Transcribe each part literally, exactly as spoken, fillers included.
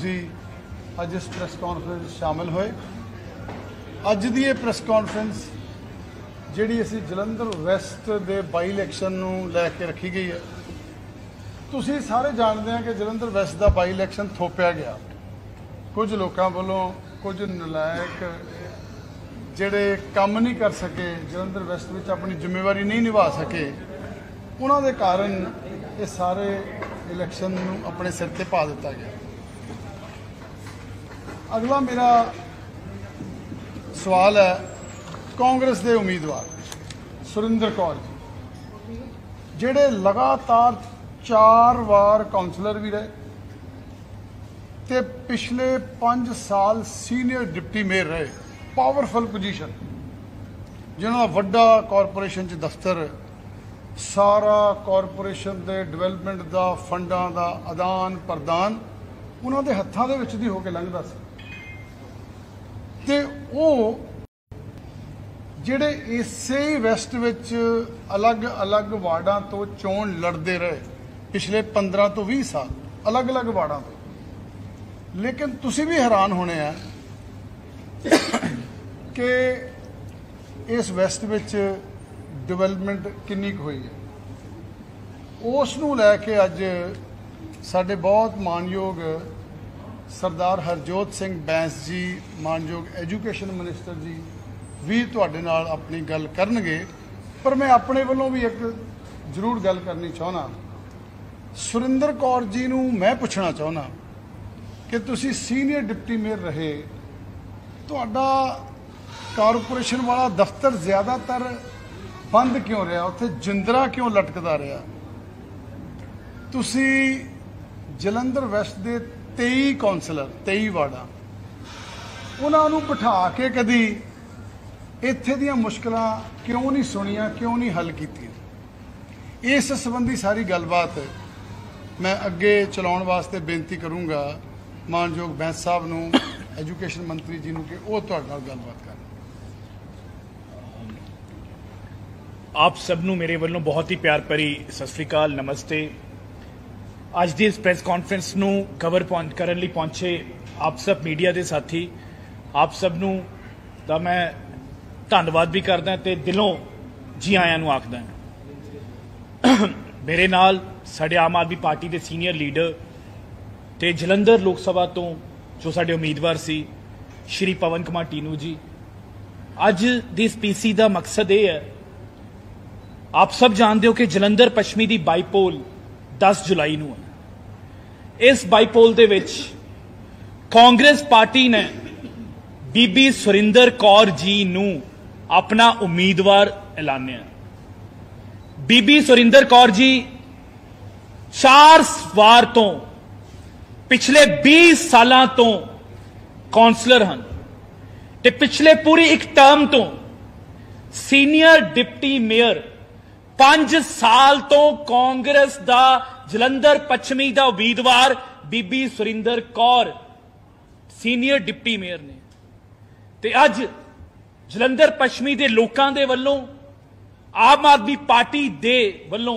ਤੁਸੀਂ ਅੱਜ इस ਪ੍ਰੈਸ ਕਾਨਫਰੰਸ शामिल ਹੋਏ। ਅੱਜ ਦੀ ਇਹ ਪ੍ਰੈਸ ਕਾਨਫਰੰਸ ਜਿਹੜੀ ਅਸੀਂ ਜਲੰਧਰ ਵੈਸਟ ਦੇ ਬਾਈ ਇਲੈਕਸ਼ਨ ਨੂੰ ਲੈ ਕੇ ਰੱਖੀ ਗਈ ਹੈ। ਤੁਸੀਂ ਸਾਰੇ ਜਾਣਦੇ ਹੋ ਕਿ ਜਲੰਧਰ ਵੈਸਟ ਦਾ ਬਾਈ ਇਲੈਕਸ਼ਨ ਥੋਪਿਆ ਗਿਆ। ਕੁਝ ਲੋਕਾਂ ਵੱਲੋਂ ਕੁਝ ਨਲਾਇਕ ਜਿਹੜੇ ਕੰਮ ਨਹੀਂ ਕਰ ਸਕੇ, ਜਲੰਧਰ ਵੈਸਟ ਵਿੱਚ ਆਪਣੀ ਜ਼ਿੰਮੇਵਾਰੀ ਨਹੀਂ ਨਿਭਾ ਸਕੇ, ਉਹਨਾਂ ਦੇ ਕਾਰਨ ਇਹ ਸਾਰੇ ਇਲੈਕਸ਼ਨ ਨੂੰ ਆਪਣੇ ਸਿਰ ਤੇ ਪਾ ਦਿੱਤਾ ਗਿਆ। ਅਗਲਾ ਮੇਰਾ ਸਵਾਲ ਹੈ ਕਾਂਗਰਸ ਦੇ ਉਮੀਦਵਾਰ ਸੁਰਿੰਦਰ ਕੌਰ ਜੀ, ਜਿਹੜੇ ਲਗਾਤਾਰ ਚਾਰ ਵਾਰ ਕਾਉਂਸਲਰ ਵੀ ਰਹੇ ਤੇ ਪਿਛਲੇ ਪੰਜ ਸਾਲ ਸੀਨੀਅਰ ਡਿਪਟੀ ਮੇਅਰ ਰਹੇ। ਪਾਵਰਫੁਲ ਪੋਜੀਸ਼ਨ, ਜਿਨ੍ਹਾਂ ਦਾ ਵੱਡਾ ਕਾਰਪੋਰੇਸ਼ਨ 'ਚ ਦਫ਼ਤਰ, ਸਾਰਾ ਕਾਰਪੋਰੇਸ਼ਨ ਦੇ ਡਿਵੈਲਪਮੈਂਟ ਦਾ ਫੰਡਾਂ ਦਾ ਆਦਾਨ ਪ੍ਰਦਾਨ ਉਹਨਾਂ ਦੇ ਹੱਥਾਂ ਦੇ ਵਿੱਚ ਦੀ ਹੋ ਕੇ ਲੰਘਦਾ ਸੀ। ਤੇ ਉਹ ਜਿਹੜੇ ਇਸੇ ਵੈਸਟ ਵਿੱਚ ਅਲੱਗ-ਅਲੱਗ ਵਾਰਡਾਂ ਤੋਂ ਚੋਣ ਲੜਦੇ ਰਹੇ ਪਿਛਲੇ ਪੰਦਰਾਂ ਤੋਂ ਵੀਹ ਸਾਲ, ਅਲੱਗ-ਅਲੱਗ ਵਾਰਡਾਂ ਤੋਂ। ਲੇਕਿਨ ਤੁਸੀਂ ਵੀ ਹੈਰਾਨ ਹੋਣੇ ਆ ਕਿ ਇਸ ਵੈਸਟ ਵਿੱਚ ਡਿਵੈਲਪਮੈਂਟ ਕਿੰਨੀ ਕੁ ਹੋਈ ਹੈ। ਉਸ ਨੂੰ ਲੈ ਕੇ ਅੱਜ ਸਾਡੇ ਬਹੁਤ ਮਾਨਯੋਗ ਸਰਦਾਰ ਹਰਜੋਤ ਸਿੰਘ ਬੈਂਸ ਜੀ, ਮਾਨਯੋਗ ਐਜੂਕੇਸ਼ਨ ਮਿਨਿਸਟਰ ਜੀ ਵੀ ਤੁਹਾਡੇ ਨਾਲ ਆਪਣੀ ਗੱਲ ਕਰਨਗੇ। ਪਰ ਮੈਂ ਆਪਣੇ ਵੱਲੋਂ ਵੀ ਇੱਕ ਜ਼ਰੂਰ ਗੱਲ ਕਰਨੀ ਚਾਹੁੰਦਾ। ਸੁਰਿੰਦਰ ਕੌਰ ਜੀ ਨੂੰ ਮੈਂ ਪੁੱਛਣਾ ਚਾਹੁੰਦਾ ਕਿ ਤੁਸੀਂ ਸੀਨੀਅਰ ਡਿਪਟੀ ਮੇਅਰ ਰਹੇ, ਤੁਹਾਡਾ ਕਾਰਪੋਰੇਸ਼ਨ ਵਾਲਾ ਦਫ਼ਤਰ ਜ਼ਿਆਦਾਤਰ ਬੰਦ ਕਿਉਂ ਰਿਹਾ? ਉੱਥੇ ਜਿੰਦਰਾ ਕਿਉਂ ਲਟਕਦਾ ਰਿਹਾ? ਤੁਸੀਂ ਜਲੰਧਰ ਵੈਸਟ ਦੇ ਤੇਈ ਕੌਂਸਲਰ, ਤੇਈ ਵਾਰਡਾਂ, ਉਹਨਾਂ ਨੂੰ ਬਿਠਾ ਕੇ ਕਦੀ ਇੱਥੇ ਦੀਆਂ ਮੁਸ਼ਕਲਾਂ ਕਿਉਂ ਨਹੀਂ ਸੁਣੀਆਂ, ਕਿਉਂ ਨਹੀਂ ਹੱਲ ਕੀਤੀਆਂ? ਇਸ ਸੰਬੰਧੀ ਸਾਰੀ ਗੱਲਬਾਤ ਮੈਂ ਅੱਗੇ ਚਲਾਉਣ ਵਾਸਤੇ ਬੇਨਤੀ ਕਰੂੰਗਾ ਮਾਨਯੋਗ ਬੈਂਸ ਸਾਹਿਬ ਨੂੰ, ਐਜੂਕੇਸ਼ਨ ਮੰਤਰੀ ਜੀ ਨੂੰ, ਕਿ ਉਹ ਤੁਹਾਡੇ ਨਾਲ ਗੱਲਬਾਤ ਕਰਨ। ਆਪ ਸਭ ਨੂੰ ਮੇਰੇ ਵੱਲੋਂ ਬਹੁਤ ਹੀ ਪਿਆਰ ਭਰੀ ਸਤਿ ਸ੍ਰੀ ਅਕਾਲ, ਨਮਸਤੇ। ਅੱਜ ਦੀ ਇਸ ਪ੍ਰੈਸ ਕਾਨਫਰੰਸ ਨੂੰ ਕਵਰ ਕਰਨ ਲਈ ਪਹੁੰਚੇ ਆਪ ਸਭ ਮੀਡੀਆ ਦੇ ਸਾਥੀ, ਆਪ ਸਭ ਨੂੰ ਤਾਂ ਮੈਂ ਧੰਨਵਾਦ ਵੀ ਕਰਦਾ ਤੇ ਦਿਲੋਂ ਜੀ ਆਇਆਂ ਨੂੰ ਆਖਦਾ। ਮੇਰੇ ਨਾਲ ਸਾਡੇ ਆਮ ਆਦਮੀ ਪਾਰਟੀ ਦੇ ਸੀਨੀਅਰ ਲੀਡਰ ਤੇ ਜਲੰਧਰ ਲੋਕ ਸਭਾ ਤੋਂ ਜੋ ਸਾਡੇ ਉਮੀਦਵਾਰ ਸੀ ਸ਼੍ਰੀ ਪਵਨ ਕੁਮਾਰ ਟੀਨੂ ਜੀ। ਅੱਜ ਦੀ ਇਸ ਪੀਸੀ ਦਾ ਮਕਸਦ ਇਹ ਹੈ, ਆਪ ਸਭ ਜਾਣਦੇ ਹੋ ਕਿ ਜਲੰਧਰ ਪੱਛਮੀ ਦੀ ਬਾਈਪੋਲ ਦਸ ਜੁਲਾਈ ਨੂੰ ਹੈ। ਇਸ ਬਾਈਪੋਲ ਦੇ ਵਿੱਚ ਕਾਂਗਰਸ ਪਾਰਟੀ ਨੇ ਬੀਬੀ ਸੁਰਿੰਦਰ ਕੌਰ ਜੀ ਨੂੰ ਆਪਣਾ ਉਮੀਦਵਾਰ ਐਲਾਨਿਆ। ਬੀਬੀ ਸੁਰਿੰਦਰ ਕੌਰ ਜੀ ਚਾਰ ਵਾਰ ਤੋਂ ਪਿਛਲੇ ਵੀਹ ਸਾਲਾਂ ਤੋਂ ਕਾਉਂਸਲਰ ਹਨ ਤੇ ਪਿਛਲੇ ਪੂਰੀ ਇੱਕ ਟਰਮ ਤੋਂ ਸੀਨੀਅਰ ਡਿਪਟੀ ਮੇਅਰ, ਪੰਜ ਸਾਲ ਤੋਂ ਕਾਂਗਰਸ ਦਾ ਜਲੰਧਰ ਪੱਛਮੀ ਦਾ ਉਮੀਦਵਾਰ Bibi Surinder Kaur senior deputy mayor ਨੇ। ਤੇ ਅੱਜ ਜਲੰਧਰ ਪੱਛਮੀ ਦੇ ਲੋਕਾਂ ਦੇ ਵੱਲੋਂ, ਆਮ ਆਦਮੀ ਪਾਰਟੀ ਦੇ ਵੱਲੋਂ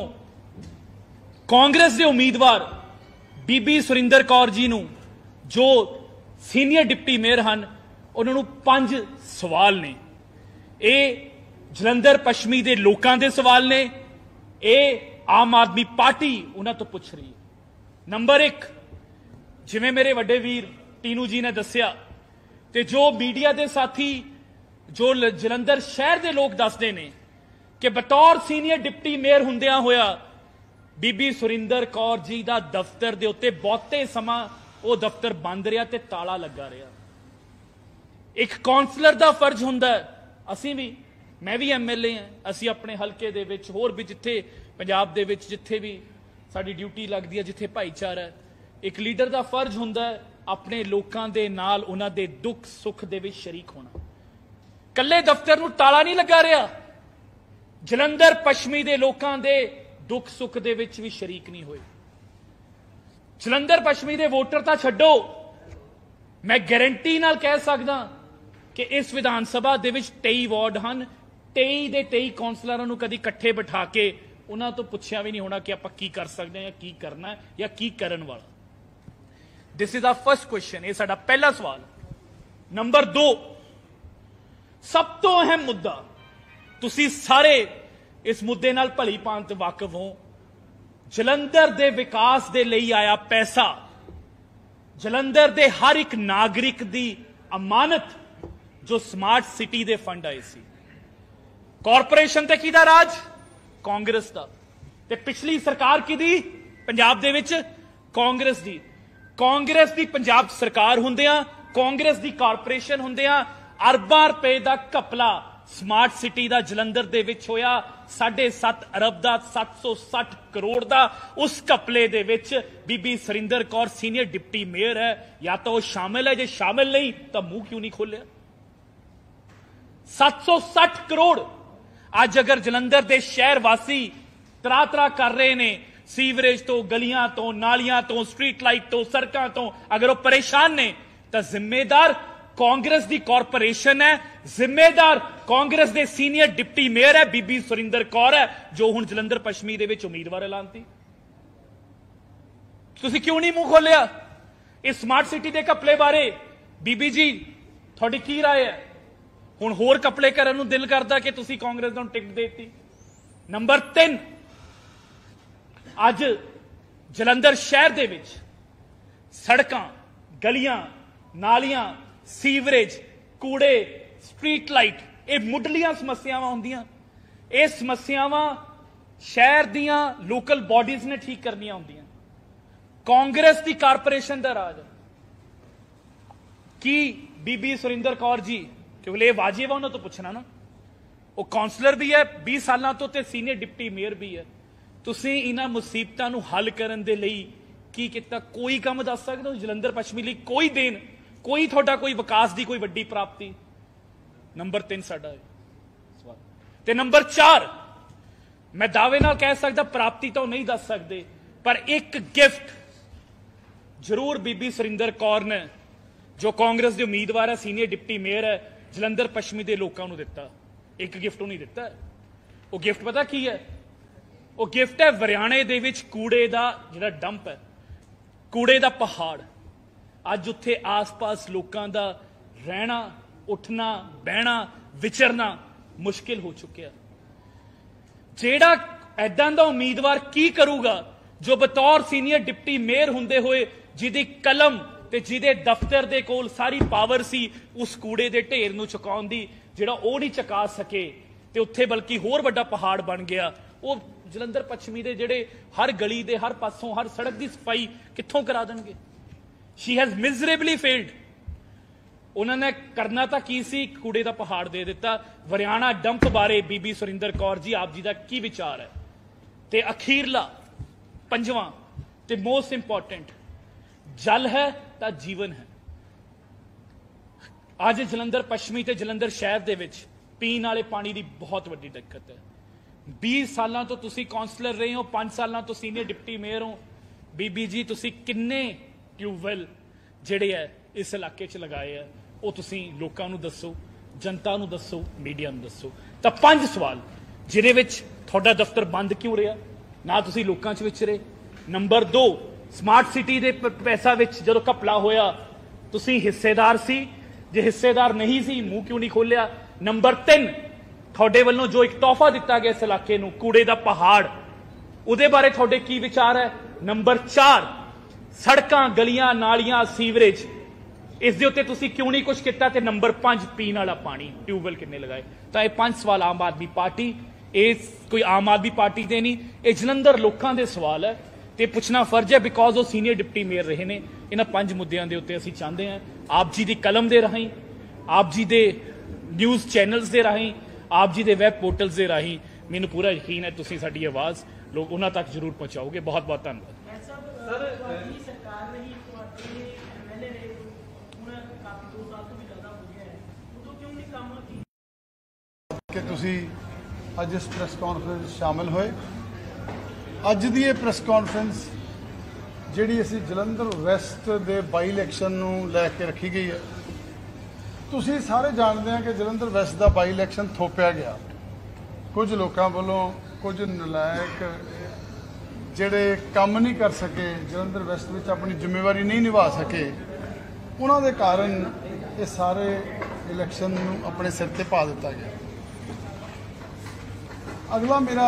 ਕਾਂਗਰਸ ਦੇ ਉਮੀਦਵਾਰ ਬੀਬੀ ਸੁਰਿੰਦਰ ਕੌਰ ਜੀ ਨੂੰ ਜੋ ਸੀਨੀਅਰ ਡਿਪਟੀ ਮੇਅਰ ਹਨ, ਉਹਨਾਂ ਨੂੰ ਪੰਜ ਸਵਾਲ ਨੇ। ਇਹ ਜਲੰਧਰ ਪੱਛਮੀ ਦੇ ਲੋਕਾਂ ਦੇ ਸਵਾਲ ਨੇ, ਇਹ ਆਮ ਆਦਮੀ ਪਾਰਟੀ ਉਹਨਾਂ ਤੋਂ ਪੁੱਛ ਰਹੀ ਹੈ। ਨੰਬਰ ਇੱਕ, ਜਿਵੇਂ ਮੇਰੇ ਵੱਡੇ ਵੀਰ ਟੀਨੂ ਜੀ ਨੇ ਦੱਸਿਆ ਤੇ ਜੋ ਮੀਡੀਆ ਦੇ ਸਾਥੀ, ਜੋ ਜਲੰਧਰ ਸ਼ਹਿਰ ਦੇ ਲੋਕ ਦੱਸਦੇ ਨੇ ਕਿ ਬਤੌਰ ਸੀਨੀਅਰ ਡਿਪਟੀ ਮੇਅਰ ਹੁੰਦਿਆਂ ਹੋਇਆ ਬੀਬੀ ਸੁਰਿੰਦਰ ਕੌਰ ਜੀ ਦਾ ਦਫ਼ਤਰ ਦੇ ਉੱਤੇ ਬਹੁਤੇ ਸਮਾਂ ਉਹ ਦਫ਼ਤਰ ਬੰਦ ਰਿਹਾ ਤੇ ਤਾਲਾ ਲੱਗਾ ਰਿਹਾ। ਇੱਕ ਕਾਉਂਸਲਰ ਦਾ ਫਰਜ਼ ਹੁੰਦਾ ਹੈ, ਅਸੀਂ ਵੀ, ਮੈਂ ਵੀ ਐਮਐਲਏ ਹਾਂ, ਅਸੀਂ ਆਪਣੇ ਹਲਕੇ ਦੇ ਵਿੱਚ, ਹੋਰ ਵੀ ਜਿੱਥੇ ਪੰਜਾਬ ਦੇ ਵਿੱਚ ਜਿੱਥੇ ਵੀ ਸਾਡੀ ਡਿਊਟੀ ਲੱਗਦੀ ਹੈ, ਜਿੱਥੇ ਭਾਈਚਾਰਾ ਹੈ, ਇੱਕ ਲੀਡਰ ਦਾ ਫਰਜ਼ ਹੁੰਦਾ ਹੈ ਆਪਣੇ ਲੋਕਾਂ ਦੇ ਨਾਲ ਉਹਨਾਂ ਦੇ ਦੁੱਖ ਸੁੱਖ ਦੇ ਵਿੱਚ ਸ਼ਰੀਕ ਹੋਣਾ। ਕੱਲੇ ਦਫ਼ਤਰ ਨੂੰ ਤਾਲਾ ਨਹੀਂ ਲੱਗਾ ਰਿਹਾ, ਜਲੰਧਰ ਪੱਛਮੀ ਦੇ ਲੋਕਾਂ ਦੇ ਦੁੱਖ ਸੁੱਖ ਦੇ ਵਿੱਚ ਵੀ ਸ਼ਰੀਕ ਨਹੀਂ ਹੋਏ। ਜਲੰਧਰ ਪੱਛਮੀ ਦੇ ਵੋਟਰ ਤਾਂ ਛੱਡੋ, ਮੈਂ ਗਾਰੰਟੀ ਨਾਲ ਕਹਿ ਸਕਦਾ ਕਿ ਇਸ ਵਿਧਾਨ ਸਭਾ ਦੇ ਵਿੱਚ ਤੇਈ ਵਾਰਡ ਹਨ, ਤੇਈ ਦੇ ਤੇਈ ਕੌਂਸਲਰਾਂ ਨੂੰ ਕਦੀ ਇਕੱਠੇ ਬਿਠਾ ਕੇ ਉਹਨਾਂ ਤੋਂ ਪੁੱਛਿਆ ਵੀ ਨਹੀਂ ਹੋਣਾ ਕਿ ਆਪਾਂ ਕੀ ਕਰ ਸਕਦੇ ਹਾਂ, ਕੀ ਕਰਨਾ ਹੈ ਜਾਂ ਕੀ ਕਰਨ ਵਾਲਾ। This is our first question, ये साडा पहला सवाल। नंबर दो, सब तो अहम मुद्दा, तुसी सारे इस मुद्दे नाल भली भांत वाकिफ हो, जलंधर दे विकास दे लई आया पैसा, जलंधर दे हर एक नागरिक दी अमानत जो स्मार्ट सिटी दे फंड आए सी, कॉरपोरेशन ते किहदा राज? कांग्रेस दा। ते पिछली सरकार किहदी पंजाब दे विच? कांग्रेस दी। कांग्रेस दी पंजाब सरकार हुंदियां, कांग्रेस दी कॉरपोरेशन हुंदियां अरबां रुपए दा घपला स्मार्ट सिटी दा जलंधर दे विच होया, साढ़े सत्त अरब दा सत्त सौ सठ करोड़ दा। उस घपले दे विच Bibi Surinder Kaur senior deputy mayor है, या तो वो शामिल है, जे शामिल नहीं तो मुंह क्यों नहीं खोलिया? सत्त सौ सठ करोड़ अज अगर जलंधर दे शहर वासी तरा तरा कर रहे ने, सीवरेज तो, गलियां तो, नालियां तो, स्ट्रीट लाइट तो, सड़कों तो, अगर वो परेशान ने तो जिम्मेदार कांग्रेस दी कॉरपोरेशन है, जिम्मेदार कांग्रेस दे सीनियर डिप्टी मेयर है बीबी सुरिंदर कौर है, जो हुण जलंधर पश्चिमी दे विच उम्मीदवार ऐलानती। तुसीं क्यों नहीं मुंह खोलिया इस स्मार्ट सिटी दे घपले बारे? बीबी जी तुहाडी की राय है? हुण होर घपले करन नूं दिल करदा कि तुसीं कांग्रेस नूं टिकट देती। नंबर तीन, अज जलंधर शहर दे विच सड़कां, गलियां, नालियां, सीवरेज, कूड़े, स्ट्रीट लाइट, ये मुढ़लियां समस्यावां होंदियां। ये समस्यावां शहर दियां लोकल बॉडीज ने ठीक करनियां होंदियां। कांग्रेस की कारपोरेशन का राज की बीबी सुरिंदर कौर जी, क्योंकि ये वाजिब है उन्होंने तो पूछना ना, वो काउंसलर भी है बीस साल तो ते सीनियर डिप्टी मेयर भी है, तुसीं इन्हां मुसीबतां नूं हल करन दे लई की किता? कोई काम दस सकदे हो जलंधर पश्चिमी लई? कोई देन, कोई थोड़ा कोई विकास की कोई वड्डी प्राप्ति? नंबर तीन साडा सवाल। ते नंबर चार, मैं दावे नाल कह सकदा प्राप्ति तो नहीं दस सकते, पर एक गिफ्ट जरूर बीबी सुरिंदर कौर ने, जो कांग्रेस के उम्मीदवार है, सीनियर डिप्टी मेयर है, जलंधर पश्चिमी के लोगों को दिता। एक गिफ्ट उन्हें दिता है। वो गिफ्ट पता की है? वो गिफ्ट है वरियाणे दे विच कूड़े का जिहड़ा डंप है, कूड़े का पहाड़। अज उत्थे आस पास लोगों का रहना, उठना, बहना, विचरना मुश्किल हो चुका। जेड़ा ऐदां दा उम्मीदवार की करूगा जो बतौर सीनियर डिप्टी मेयर हुंदे होए, जिहदी कलम ते जिहदे दफ्तर दे कोल सारी पावर सी उस कूड़े दे ढेर नूं चुकाउण दी, जिहड़ा ओह नहीं चुका सके ते उत्थे बल्कि होर वड्डा पहाड़ बन गया। वो जलंधर पश्चिमी दे जिहड़े हर गली दे हर पासों हर सड़क की सफाई कित्थों करा देणगे? She has miserably failed. उन्होंने करना तो की सी, कूड़े का पहाड़ दे दिता। वरियाणा डंप बारे बीबी सुरिंदर कौर जी आप जी का की विचार है? ते अखीरला पंजवां ते मोस्ट इंपॉर्टेंट, जल है तो जीवन है। अज जलंधर पश्चिमी ते जलंधर शहर दे विच पीण वाले पानी की बहुत वड्डी दिक्कत है। बीस साल तो तुसी काउंसलर रहे हो, पांच साल तो सीनियर डिप्टी मेयर हो। बीबी जी तुसी किन्ने ट्यूबवैल जिहड़े है इस इलाके च लगाए है, वो तुसी लोकां नूं दसो, जनता नूं दसो, मीडिया नूं दसो। तां पंज सवाल जिहदे विच तुहाडा दफ्तर बंद क्यों रहा, ना तुसी लोकां च विचरे। नंबर दो, स्मार्ट सिटी दे पैसा विच जदों घपला होया तुसी हिस्सेदार सी, जे हिस्सेदार नहीं सी मुंह क्यों नहीं खोलिया। नंबर तीन, तुहाडे वल्लों जो एक तोहफा दिता गया इस इलाके नूं कूड़े दा पहाड़, उहदे बारे तुहाडे की विचार है। नंबर चार, सड़कां, गलियां, नालियां, सीवरेज, इस दे उत्ते तुसी क्यों नहीं कुछ किया। ते नंबर पांच, पीण वाला पानी, ट्यूबवैल किन्ने लगाए। तो ये पांच सवाल आम आदमी पार्टी, ये कोई आम आदमी पार्टी दे नहीं, ये जलंधर लोकां दे सवाल है ते पूछना फर्ज है, बिकॉज वो सीनियर डिप्टी मेयर रहे ने। इन्हां पंज मुद्दों के उत्ते असीं चाहते हैं आप जी की कलम के राहीं, आप जी के न्यूज़ चैनल्स के राहीं, आप जी के वैब पोर्टल्स के राहीं, मैनूं पूरा यकीन है तुसीं साडी आवाज़ लोग उन्हां तक जरूर पहुँचाओगे। बहुत बहुत धन्यवाद। कि तुसी अज इस प्रेस कॉन्फ्रेंस शामिल होए। अज दी ये प्रेस कॉन्फ्रेंस जिहड़ी असीं जलंधर वैस्ट दे बाई इलैक्शन नूं लैके रखी गई है। तुसीं सारे जानते हैं कि जलंधर वैस्ट का बाई इलैक्शन थोपिया गया कुछ लोगों वालों, कुछ नलायक ਜਿਹੜੇ ਕੰਮ नहीं कर सके, जलंधर वैस्ट ਵਿੱਚ अपनी जिम्मेवारी नहीं निभा सके, ਉਹਨਾਂ ਦੇ ਕਾਰਨ ਇਹ ਸਾਰੇ इलैक्शन ਨੂੰ अपने सिर ते पा दिता गया। अगला मेरा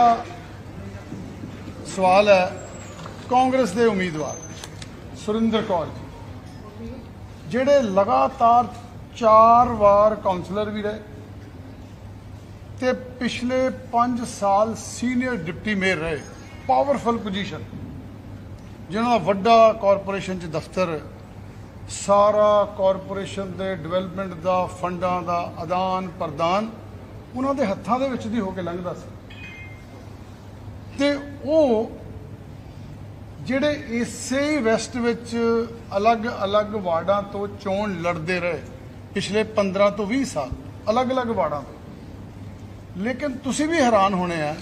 सवाल है कांग्रेस के उम्मीदवार सुरिंदर कौर जी, ਜਿਹੜੇ लगातार चार वार काउंसलर भी रहे ते पिछले पांच साल सीनियर डिप्टी मेयर रहे, पावरफुल पोजीशन, जिन्हों का वड्डा कॉरपोरेशन च दफ्तर, सारा कॉरपोरेशन के डिवेलपमेंट का फंडा का आदान प्रदान उन्होंने हत्थों के विच दी होके लंघदा सी ते वो जिहड़े इसे वैस्ट विच अलग अलग वार्डां तो चोण लड़ते रहे पिछले पंद्रह तो बीस साल अलग अलग वार्डां तो, लेकिन तुसी भी हैरान होने हैं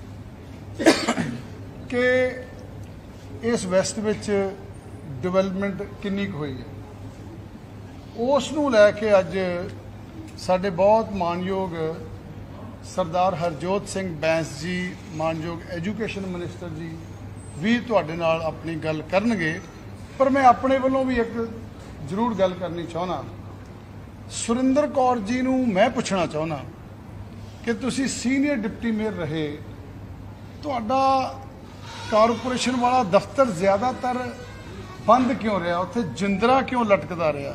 कि इस वैस्ट विच डिवेलपमेंट किन्नी कुछ हुई है। उस नूं लैके अज साडे बहुत मानयोग सरदार हरजोत सिंह बैंस जी, मानयोग एजुकेशन मिनिस्टर जी भी तुहाडे नाल अपनी गल करनगे, पर मैं अपने वालों भी एक जरूर गल करनी चाहना। सुरिंदर कौर जी नूं मैं पुछना चाहना कि तुसी सीनियर डिप्टी मेयर रहे, तुहाडा कारपोरेशन वाला दफ्तर ज़्यादातर बंद क्यों रहा, उत्थे जिंदरा क्यों लटकदा रहा?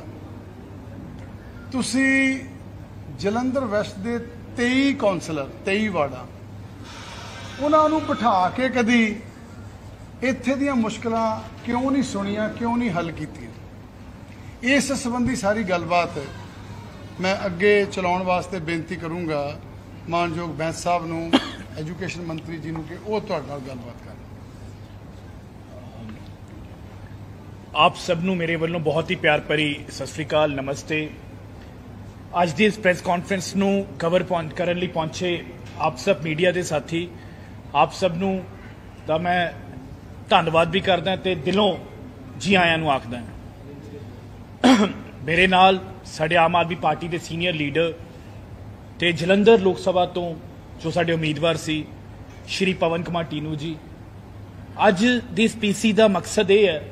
तुसी जलंधर वैस्ट दे तेई कौंसलर, तेई वार्डा, उन्होंने बिठा के कदी इत्थे दियां मुश्किलां क्यों नहीं सुनिया, क्यों नहीं हल कीती? इस संबंधी सारी गलबात मैं अगे चलाउण वास्ते बेनती करूँगा मानयोग बैंस साहब नूं, एजुकेशन मंत्री जी नूं कि वो तुहाडे नाल गलबात करन। आप सबनों मेरे वालों बहुत ही प्यार भरी सत श्री अकाल, नमस्ते। अज की इस प्रेस कॉन्फ्रेंस नूं कवर करने लई पहुंचे आप सब मीडिया के साथी, आप सबनों दा मैं धन्नवाद भी करदा ते दिलों जी आयां नूं आखदा। मेरे नाल साडे आम आदमी पार्टी के सीनियर लीडर ते जलंधर लोक सभा तो जो साडे उम्मीदवार सी श्री पवन कुमार टीनू जी। अज दी इस पीसी का मकसद यह है,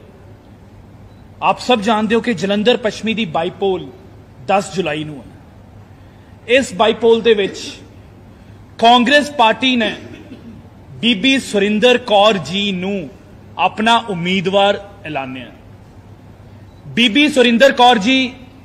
आप सब जानते हो कि जलंधर पश्चिमी की बाईपोल दस जुलाई नूं है। इस बाईपोल दे विच कांग्रेस पार्टी ने बीबी सुरिंदर कौर जी नूं अपना उम्मीदवार ऐलानिया। बीबी सुरिंदर कौर जी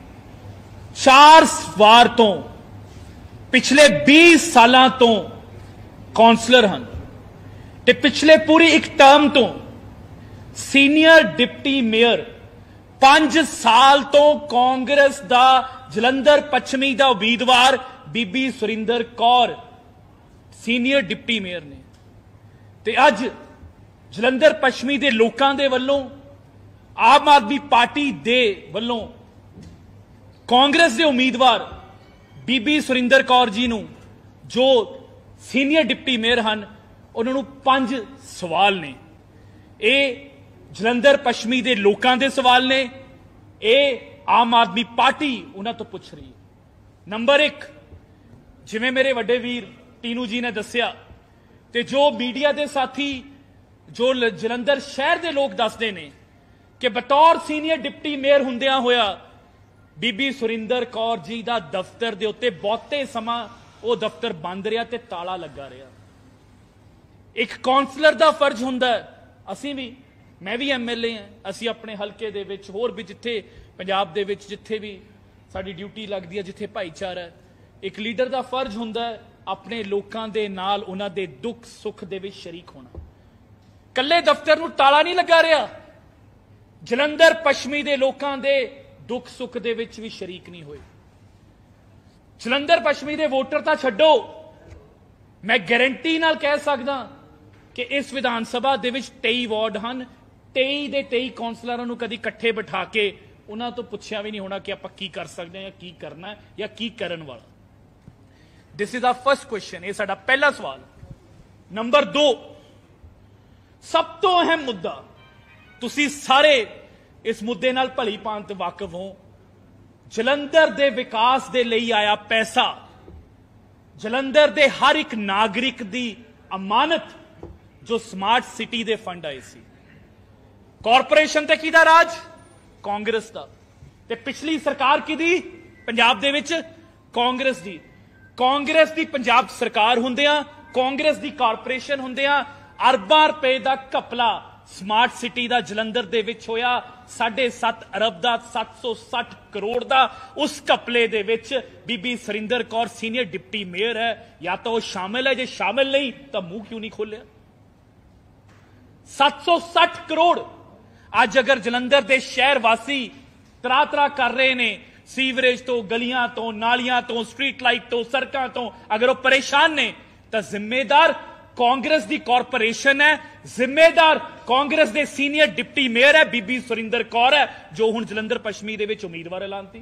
चार वार तो पिछले बीस सालां तो कौंसलर हैं ते पिछले पूरी एक टर्म तो सीनियर डिप्टी मेयर, पांच साल तो कांग्रेस दा जलंधर पश्चिमी दा उम्मीदवार Bibi Surinder Kaur senior deputy mayor ने। ते अज जलंधर पश्चिमी दे लोकां दे वल्लों, आम आदमी पार्टी दे वल्लों कांग्रेस दे उम्मीदवार बीबी सुरिंदर कौर जी नूं जो सीनियर डिप्टी मेयर हैं, उन्होंने पांच सवाल ने। ये जलंधर पश्चिमी दे लोकां दे सवाल ने, ये आम आदमी पार्टी उन्हां तो पुछ रही है। नंबर एक, जिवें मेरे वड्डे वीर टीनू जी ने दस्सिया ते जो मीडिया के साथी जो जलंधर शहर के लोग दसदे ने कि बतौर सीनियर डिप्टी मेयर हुंदियां होया बीबी सुरिंदर कौर जी का दफ्तर के उत्ते बहुते समा वो दफ्तर बंद रहा ते ताला लगा रहा। एक कौंसलर का फर्ज हुंदा है, असीं भी, मैं भी एम एल ए हाँ, असीं अपने हल्के दे विच होर भी जिथे पंजाब दे विच जिथे भी साडी ड्यूटी लगदी है, जिथे भाईचारा है, एक लीडर का फर्ज हुंदा है अपने लोकां दे नाल उन्हां दे दुख सुख दे विच शरीक होना। कल्ले दफ्तर नूं ताला नहीं लगा रहा, जलंधर पश्चिमी दे लोकां दे दुख सुख दे विच भी शरीक नहीं होए। जलंधर पश्चिमी दे वोटर तां छड्डो, मैं गारंटी नाल कह सकदा कि इस विधान सभा दे विच तेई वार्ड हैं, तेई दे तेई कौंसलरां नूं कदी इकट्ठे बिठा के उन्हां तो पुछया भी नहीं होना कि आपां की कर सकदे या की करना या की करन वाला। This is our first question, ये साडा पहला सवाल। नंबर दो, सब तो अहम मुद्दा, तुसीं सारे इस मुद्दे नाल भली भांत वाकिफ हो, जलंधर दे विकास दे लई आया पैसा, जलंधर दे हर एक नागरिक दी अमानत ਜੋ ਸਮਾਰਟ ਸਿਟੀ ਦੇ ਫੰਡ ਆਏ ਸੀ। ਕਾਰਪੋਰੇਸ਼ਨ ਤੇ ਕਿਹਦਾ ਰਾਜ? ਕਾਂਗਰਸ ਦਾ। ਤੇ ਪਿਛਲੀ ਸਰਕਾਰ ਕਿਹਦੀ ਪੰਜਾਬ ਦੇ ਵਿੱਚ? ਕਾਂਗਰਸ ਦੀ। ਕਾਂਗਰਸ ਦੀ ਪੰਜਾਬ ਸਰਕਾਰ ਹੁੰਦਿਆਂ, ਕਾਂਗਰਸ ਦੀ ਕਾਰਪੋਰੇਸ਼ਨ ਹੁੰਦਿਆਂ ਅਰਬਾਂ ਰੁਪਏ ਦਾ ਘਪਲਾ ਸਮਾਰਟ ਸਿਟੀ ਦਾ ਜਲੰਧਰ ਦੇ ਵਿੱਚ ਹੋਇਆ। ਸਾਢੇ ਸੱਤ ਅਰਬ ਦਾ, ਸੱਤ ਸੌ ਸੱਠ ਕਰੋੜ ਦਾ। ਉਸ ਘਪਲੇ ਦੇ ਵਿੱਚ Bibi Surinder Kaur senior deputy mayor ਹੈ, ਜਾਂ ਤਾਂ ਉਹ ਸ਼ਾਮਿਲ ਹੈ, ਜੇ ਸ਼ਾਮਿਲ ਨਹੀਂ ਤਾਂ ਮੂੰਹ ਕਿਉਂ ਨਹੀਂ ਖੋਲਿਆ? ਸੱਤ ਸੌ ਸੱਠ ਕਰੋੜ। ਅੱਜ ਅਗਰ ਜਲੰਧਰ ਦੇ ਸ਼ਹਿਰ ਵਾਸੀ ਤਰਾ ਤਰਾ ਕਰ ਰਹੇ ਨੇ ਸੀਵਰੇਜ ਤੋਂ, ਗਲੀਆਂ ਤੋਂ, ਨਾਲੀਆਂ ਤੋਂ, ਸਟਰੀਟ ਲਾਈਟ ਤੋਂ, ਸੜਕਾਂ ਤੋਂ, ਅਗਰ ਉਹ ਪਰੇਸ਼ਾਨ ਨੇ ਤਾਂ ਜ਼ਿੰਮੇਦਾਰ ਕਾਂਗਰਸ ਦੀ ਕਾਰਪੋਰੇਸ਼ਨ ਹੈ, ਜ਼ਿੰਮੇਦਾਰ ਕਾਂਗਰਸ ਦੇ ਸੀਨੀਅਰ ਡਿਪਟੀ ਮੇਅਰ ਹੈ ਬੀਬੀ ਸੁਰਿੰਦਰ ਕੌਰ ਹੈ, ਜੋ ਹੁਣ ਜਲੰਧਰ ਪੱਛਮੀ ਦੇ ਵਿੱਚ ਉਮੀਦਵਾਰ ਐਲਾਨਤੀ।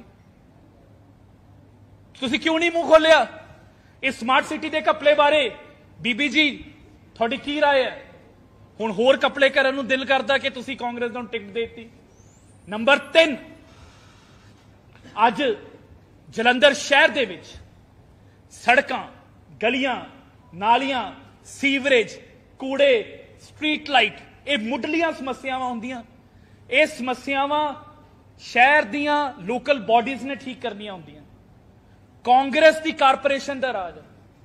ਤੁਸੀਂ ਕਿਉਂ ਨਹੀਂ ਮੂੰਹ ਖੋਲਿਆ ਇਸ ਸਮਾਰਟ ਸਿਟੀ ਦੇ ਘਪਲੇ ਬਾਰੇ? ਬੀਬੀ ਜੀ ਤੁਹਾਡੀ ਕੀ ਰਾਏ ਹੈ? ਹੁਣ ਹੋਰ ਘਪਲੇ ਕਰਨ ਨੂੰ ਦਿਲ ਕਰਦਾ ਕਿ ਤੁਸੀਂ ਕਾਂਗਰਸ ਨੂੰ ਟਿਕਟ ਦੇ ਦਿੱਤੀ। ਨੰਬਰ ਤਿੰਨ, ਅੱਜ ਜਲੰਧਰ ਸ਼ਹਿਰ ਦੇ ਵਿੱਚ ਸੜਕਾਂ, ਗਲੀਆਂ, ਨਾਲੀਆਂ, ਸੀਵਰੇਜ, ਕੂੜੇ, ਸਟਰੀਟ ਲਾਈਟ, ਇਹ ਮੁੱਢਲੀਆਂ ਸਮੱਸਿਆਵਾਂ ਹੁੰਦੀਆਂ। ਇਹ ਸਮੱਸਿਆਵਾਂ ਸ਼ਹਿਰ ਦੀਆਂ ਲੋਕਲ ਬਾਡੀਜ਼ ਨੇ ਠੀਕ ਕਰਨੀਆਂ ਹੁੰਦੀਆਂ। ਕਾਂਗਰਸ ਦੀ ਕਾਰਪੋਰੇਸ਼ਨ ਦਾ ਰਾਜ।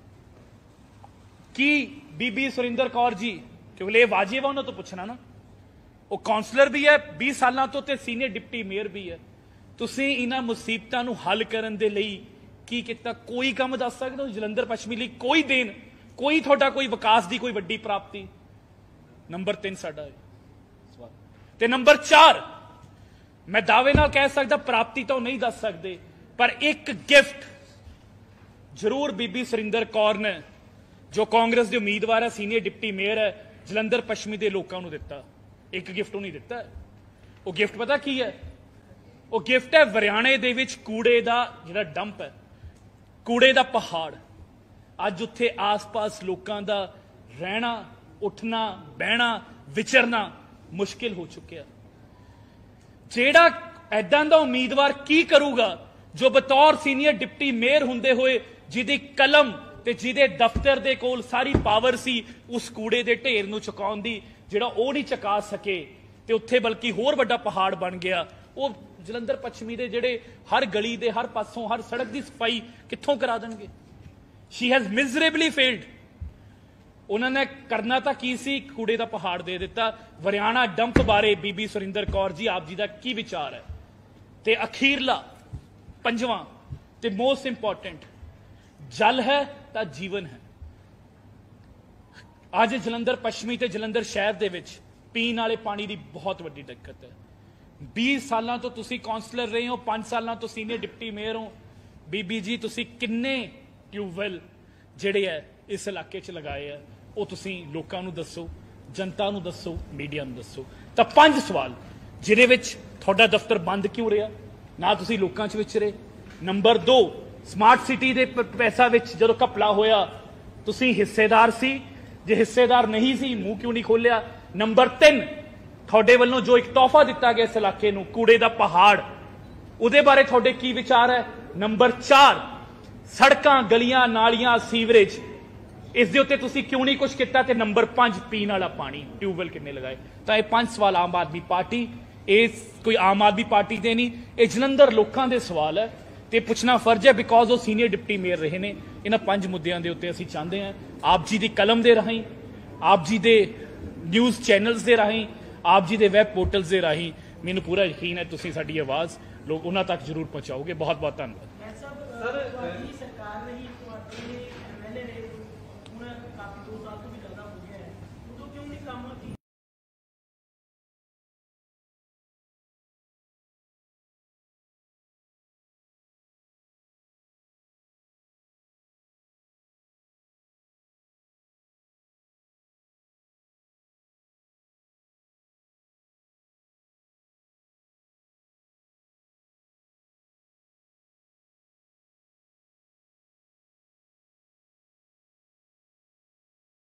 ਕੀ ਬੀਬੀ ਸੁਰਿੰਦਰ ਕੌਰ ਜੀ, ਕਿਉਂਕਿ ਇਹ ਵਾਜਿਬ ਹੈ ਉਹਨਾਂ ਤੋਂ ਪੁੱਛਣਾ ਨਾ, ਉਹ ਕਾਉਂਸਲਰ ਵੀ ਹੈ ਵੀਹ ਸਾਲਾਂ ਤੋਂ ਤੇ ਸੀਨੀਅਰ ਡਿਪਟੀ ਮੇਅਰ ਵੀ ਹੈ, ਤੁਸੀਂ ਇਹਨਾਂ ਮੁਸੀਬਤਾਂ ਨੂੰ ਹੱਲ ਕਰਨ ਦੇ ਲਈ ਕੀ ਕੀਤਾ? ਕੋਈ ਕੰਮ ਦੱਸ ਸਕਦੇ ਹੋ ਜਲੰਧਰ ਪੱਛਮੀ ਲਈ? ਕੋਈ ਦੇਣ, ਕੋਈ ਤੁਹਾਡਾ ਕੋਈ ਵਿਕਾਸ ਦੀ ਕੋਈ ਵੱਡੀ ਪ੍ਰਾਪਤੀ? ਨੰਬਰ ਤਿੰਨ ਸਾਡਾ ਸਵਾਲ। ਤੇ ਨੰਬਰ ਚਾਰ, ਮੈਂ ਦਾਅਵੇ ਨਾਲ ਕਹਿ ਸਕਦਾ ਪ੍ਰਾਪਤੀ ਤਾਂ ਨਹੀਂ ਦੱਸ ਸਕਦੇ, ਪਰ ਇੱਕ ਗਿਫਟ ਜ਼ਰੂਰ ਬੀਬੀ ਸੁਰਿੰਦਰ ਕੌਰ ਨੇ, ਜੋ ਕਾਂਗਰਸ ਦੇ ਉਮੀਦਵਾਰ ਹੈ, ਸੀਨੀਅਰ ਡਿਪਟੀ ਮੇਅਰ ਹੈ, ਜਲੰਧਰ ਪੱਛਮੀ ਦੇ ਲੋਕਾਂ ਨੂੰ ਦਿੱਤਾ। ਇੱਕ ਗਿਫਟ ਉਹ ਨਹੀਂ ਦਿੱਤਾ। ਉਹ ਗਿਫਟ ਪਤਾ ਕੀ ਹੈ? ਉਹ ਗਿਫਟ ਹੈ ਹਰਿਆਣੇ ਦੇ ਵਿੱਚ ਕੂੜੇ ਦਾ ਜਿਹੜਾ ਡੰਪ ਹੈ, ਕੂੜੇ ਦਾ ਪਹਾੜ। ਅੱਜ ਉੱਥੇ ਆਸ-ਪਾਸ ਲੋਕਾਂ ਦਾ ਰਹਿਣਾ, ਉੱਠਣਾ, ਬਹਿਣਾ, ਵਿਚਰਨਾ ਮੁਸ਼ਕਿਲ ਹੋ ਚੁੱਕਿਆ। ਜਿਹੜਾ ਐਦਾਂ ਦਾ ਉਮੀਦਵਾਰ ਕੀ ਕਰੂਗਾ ਜੋ ਬਤੌਰ ਸੀਨੀਅਰ ਡਿਪਟੀ ਮੇਅਰ ਹੁੰਦੇ ਹੋਏ, ਜਿਹਦੀ ਕਲਮ ਤੇ ਜਿਹਦੇ ਦਫ਼ਤਰ ਦੇ ਕੋਲ ਸਾਰੀ ਪਾਵਰ ਸੀ ਉਸ ਕੂੜੇ ਦੇ ਢੇਰ ਨੂੰ ਚੁਕਾਉਣ ਦੀ, ਜਿਹੜਾ ਉਹ ਨਹੀਂ ਚੁਕਾ ਸਕੇ ਤੇ ਉੱਥੇ ਬਲਕਿ ਹੋਰ ਵੱਡਾ ਪਹਾੜ ਬਣ ਗਿਆ। ਉਹ ਜਲੰਧਰ ਪੱਛਮੀ ਦੇ ਜਿਹੜੇ ਹਰ ਗਲੀ ਦੇ ਹਰ ਪਾਸੋਂ ਹਰ ਸੜਕ ਦੀ ਸਫਾਈ ਕਿੱਥੋਂ ਕਰਾ ਦੇਣਗੇ? She has miserably failed. ਉਹਨਾਂ ਨੇ ਕਰਨਾ ਤਾਂ ਕੀ ਸੀ? ਕੂੜੇ ਦਾ ਪਹਾੜ ਦੇ ਦਿੱਤਾ। ਹਰਿਆਣਾ ਡੰਪ ਬਾਰੇ ਬੀਬੀ ਸੁਰਿੰਦਰ ਕੌਰ ਜੀ, ਆਪ ਜੀ ਦਾ ਕੀ ਵਿਚਾਰ ਹੈ? ਤੇ ਅਖੀਰਲਾ ਪੰਜਵਾਂ ਤੇ ਮੋਸਟ ਇੰਪੋਰਟੈਂਟ, ਜਲ ਹੈ ਤਾਂ ਜੀਵਨ ਹੈ। ਅੱਜ ਜਲੰਧਰ ਪੱਛਮੀ ਤੇ ਜਲੰਧਰ ਸ਼ਹਿਰ ਦੇ ਵਿੱਚ ਪੀਣ ਵਾਲੇ ਪਾਣੀ ਦੀ ਬਹੁਤ ਵੱਡੀ ਦਿੱਕਤ ਹੈ। ਵੀਹ ਸਾਲਾਂ ਤੋਂ ਤੁਸੀਂ ਕਾਉਂਸਲਰ ਰਹੇ ਹੋ, ਪੰਜ ਸਾਲਾਂ ਤੋਂ ਸੀਨੀਅਰ ਡਿਪਟੀ ਮੇਅਰ ਹੋ। ਬੀਬੀ ਜੀ ਤੁਸੀਂ ਕਿੰਨੇ ਟਿਊਬਵੈਲ ਜਿਹੜੇ ਹੈ ਇਸ ਇਲਾਕੇ 'ਚ ਲਗਾਏ ਆ, ਉਹ ਤੁਸੀਂ ਲੋਕਾਂ ਨੂੰ ਦੱਸੋ, ਜਨਤਾ ਨੂੰ ਦੱਸੋ, ਮੀਡੀਆ ਨੂੰ ਦੱਸੋ। ਤਾਂ ਪੰਜ ਸਵਾਲ ਜਿਹਦੇ ਵਿੱਚ ਤੁਹਾਡਾ ਦਫ਼ਤਰ ਬੰਦ ਕਿਉਂ ਰਿਹਾ, ਨਾ ਤੁਸੀਂ ਲੋਕਾਂ 'ਚ ਵਿਚਰੇ। ਨੰਬਰ ਦੋ, ਸਮਾਰਟ ਸਿਟੀ ਦੇ ਪੈਸਾ ਵਿੱਚ ਜਦੋਂ ਘਪਲਾ ਹੋਇਆ ਤੁਸੀਂ ਹਿੱਸੇਦਾਰ ਸੀ? ਜੇ ਹਿੱਸੇਦਾਰ ਨਹੀਂ ਸੀ, ਮੂੰਹ ਕਿਉਂ ਨਹੀਂ ਖੋਲਿਆ? ਨੰਬਰ ਤਿੰਨ, ਤੁਹਾਡੇ ਵੱਲੋਂ ਜੋ ਇੱਕ ਤੋਹਫਾ ਦਿੱਤਾ ਗਿਆ ਇਸ ਇਲਾਕੇ ਨੂੰ, ਕੂੜੇ ਦਾ ਪਹਾੜ, ਉਹਦੇ ਬਾਰੇ ਤੁਹਾਡੇ ਕੀ ਵਿਚਾਰ ਹੈ? ਨੰਬਰ ਚਾਰ, ਸੜਕਾਂ, ਗਲੀਆਂ, ਨਾਲੀਆਂ, ਸੀਵਰੇਜ, ਇਸ ਦੇ ਉੱਤੇ ਤੁਸੀਂ ਕਿਉਂ ਨਹੀਂ ਕੁਝ ਕੀਤਾ? ਤੇ ਨੰਬਰ ਪੰਜ, ਪੀਣ ਵਾਲਾ ਪਾਣੀ, ਟਿਊਬਵੈਲ ਕਿੰਨੇ ਲਗਾਏ? ਤਾਂ ਇਹ ਪੰਜ ਸਵਾਲ ਆਮ ਆਦਮੀ ਪਾਰਟੀ, ਇਹ ਕੋਈ ਆਮ ਆਦਮੀ ਪਾਰਟੀ ਦੇ ਨਹੀਂ, ਇਹ ਜਲੰਧਰ ਲੋਕਾਂ ਦੇ ਸਵਾਲ ਹੈ ਤੇ ਪੁੱਛਣਾ ਫਰਜ਼ ਹੈ, ਬਿਕੋਜ਼ ਉਹ ਸੀਨੀਅਰ ਡਿਪਟੀ ਮੇਅਰ ਰਹੇ ਨੇ। ਇਹਨਾਂ ਪੰਜ ਮੁੱਦਿਆਂ ਦੇ ਉੱਤੇ ਅਸੀਂ ਚਾਹੁੰਦੇ ਹਾਂ ਆਪ ਜੀ ਦੀ ਕਲਮ ਦੇ ਰਾਹੀਂ, ਆਪ ਜੀ ਦੇ ਨਿਊਜ਼ ਚੈਨਲਸ ਦੇ ਰਾਹੀਂ, ਆਪ ਜੀ ਦੇ ਵੈਬ ਪੋਰਟਲਸ ਦੇ ਰਾਹੀਂ, ਮੈਨੂੰ ਪੂਰਾ ਯਕੀਨ ਹੈ ਤੁਸੀਂ ਸਾਡੀ ਆਵਾਜ਼ ਲੋਕ ਉਹਨਾਂ ਤੱਕ ਜ਼ਰੂਰ ਪਹੁੰਚਾਓਗੇ। ਬਹੁਤ ਬਹੁਤ ਧੰਨਵਾਦ।